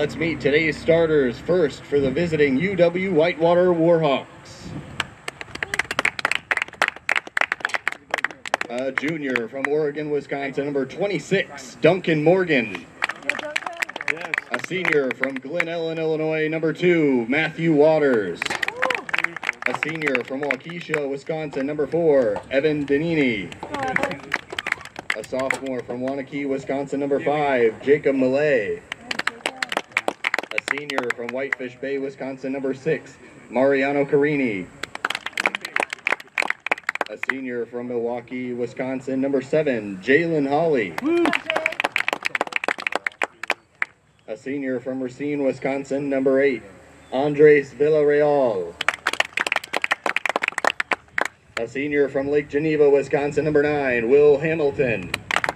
let's meet today's starters. First, for the visiting UW-Whitewater Warhawks. A junior from Oregon, Wisconsin, number 26, Duncan Morgan. A senior from Glen Ellen, Illinois, number 2, Matthew Waters. A senior from Waukesha, Wisconsin, number 4, Evan Danini. A sophomore from Wanakee, Wisconsin, number 5, Jacob Mouille. A senior from Whitefish Bay, Wisconsin, number 6, Mariano Carini. A senior from Milwaukee, Wisconsin, number 7, Jalen Holley. A senior from Racine, Wisconsin, number 8, Andres Villarreal. A senior from Lake Geneva, Wisconsin, number 9, Will Hamilton.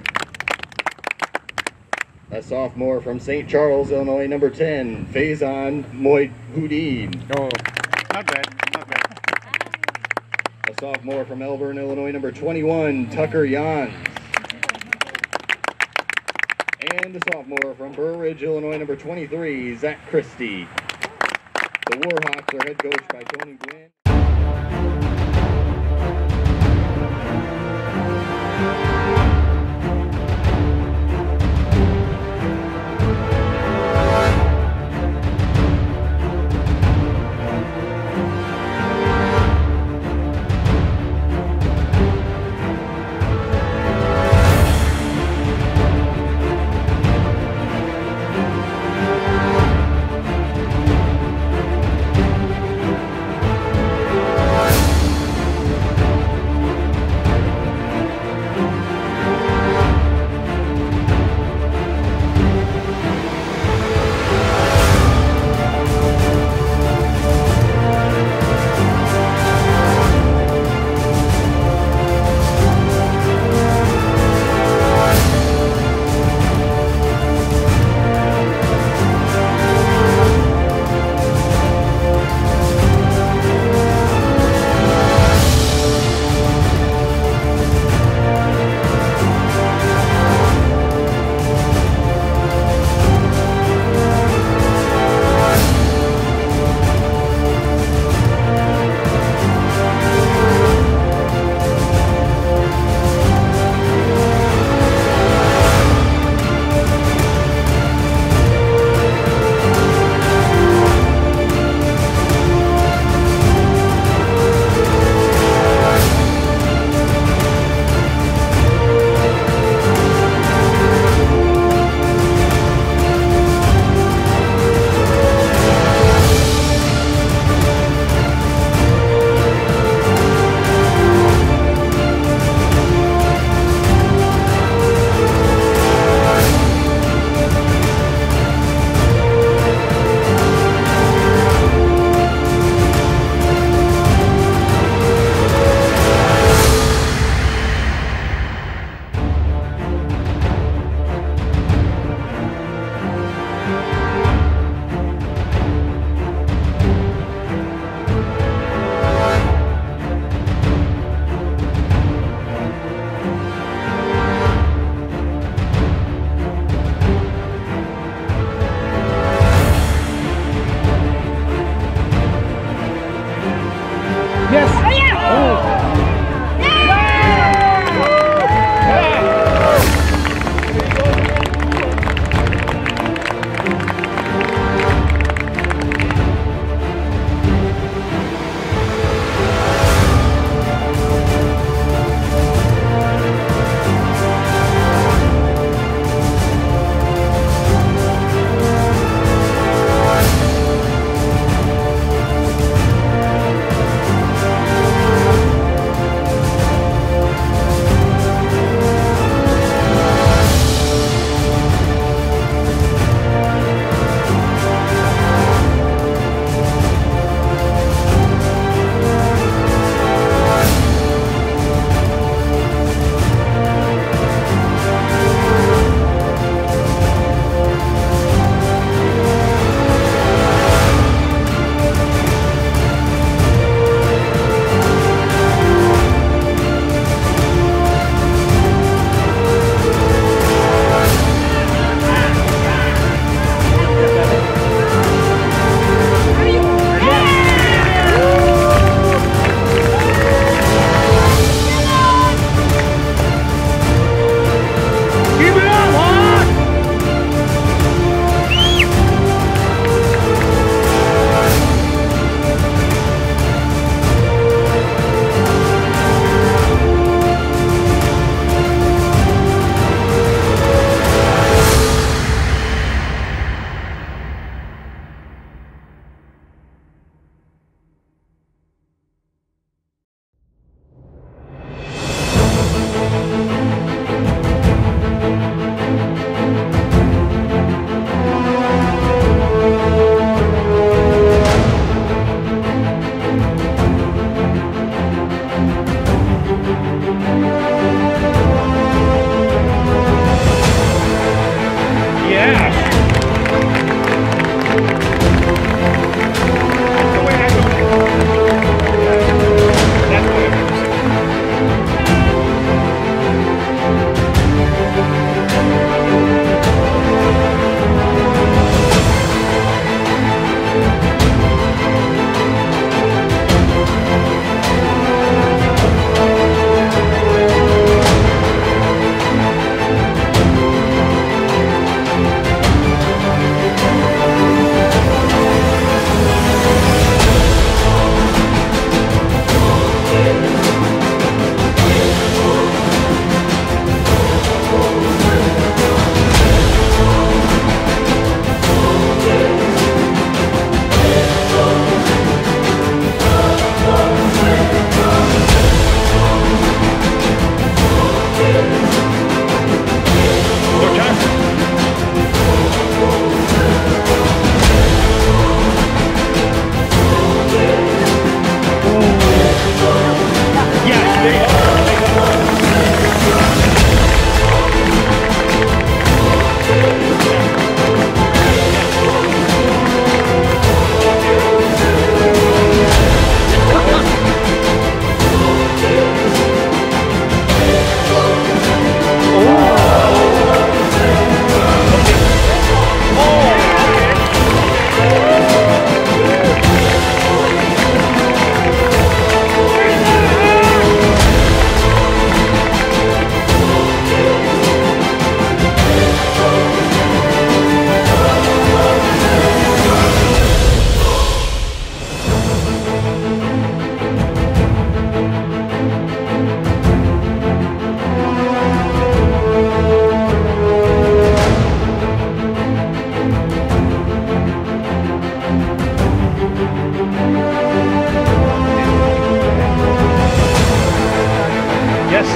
A sophomore from St. Charles, Illinois, number 10, Faizan Mohiuddin. Oh, not bad, not bad. A sophomore from Elburn, Illinois, number 21, Tucker Jahns. And a sophomore from Burr Ridge, Illinois, number 23, Zach Christie. The Warhawks are head coached by Tony Gwynn.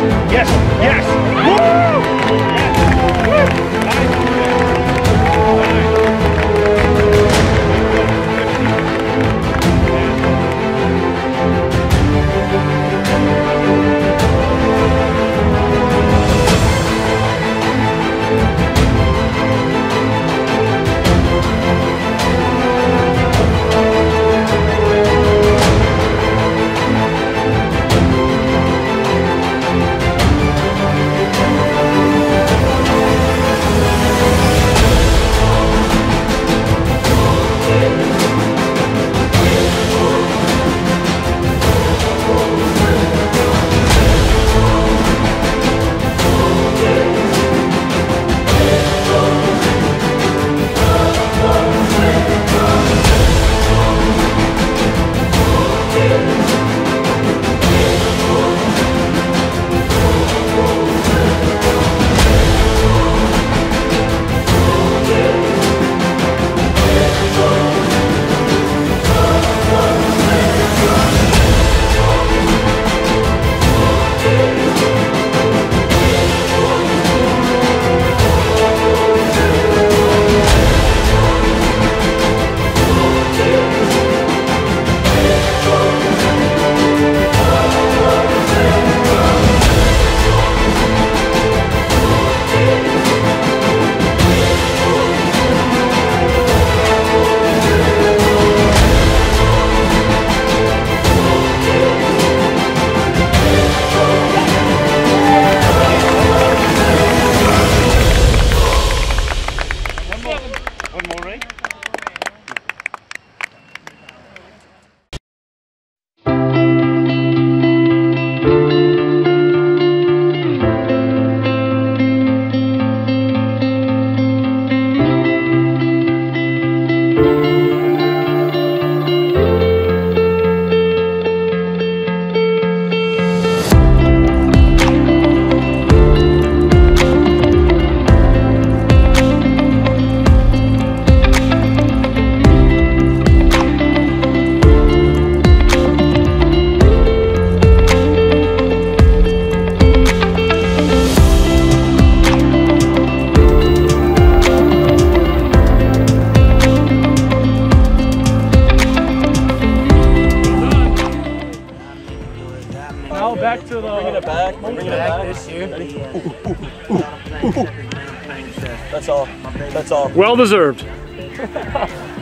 Yes, yes. Woo! Back to the. Bringing it back. Bringing it back this year. That's all. That's all. Well deserved.